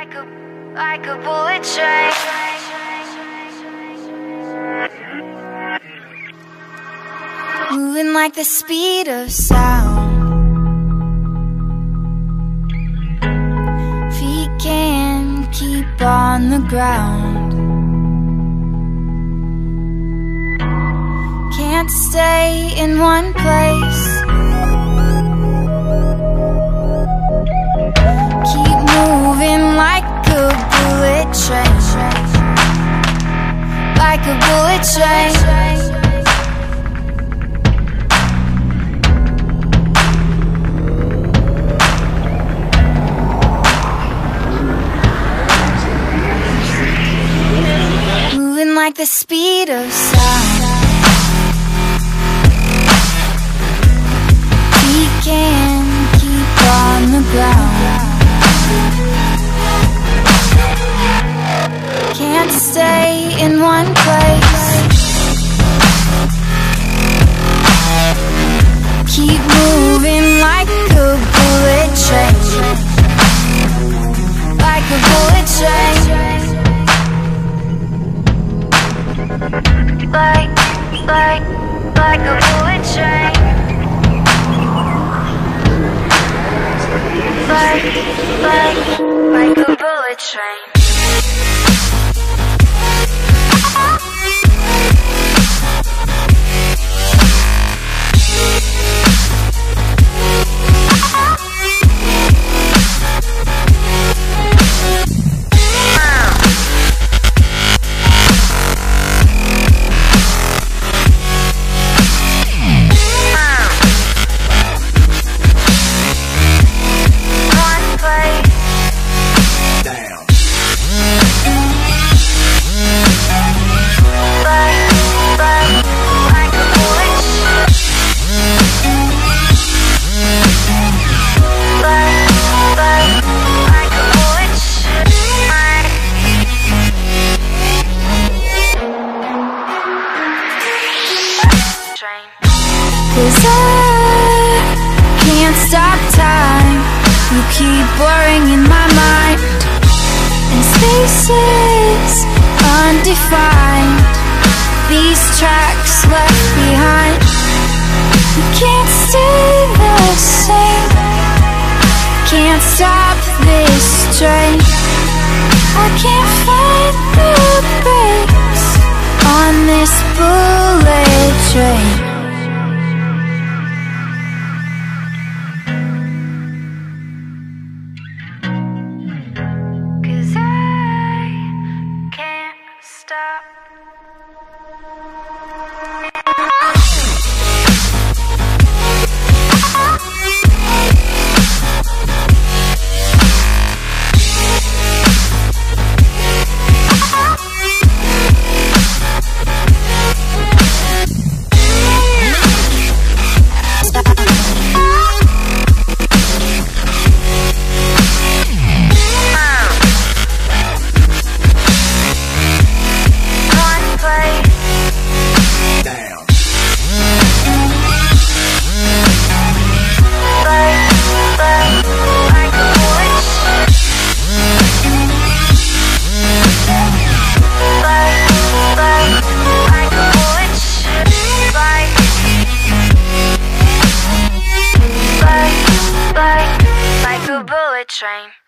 like a bullet train. Moving like the speed of sound. Feet can't keep on the ground. Can't stay in one place. Keep moving like a bullet train. Like a bullet train. Like the speed of sound. We can keep on the ground. Can't stay in one place. Keep moving like a bullet train. Like a bullet train. Like a bullet train. Like a bullet train. Cause I can't stop time. You keep blurring in my mind, and spaces undefined. These tracks left behind. You can't stay the same. Can't stop this train. I can't find the brakes on this bullet train. Like a bullet train.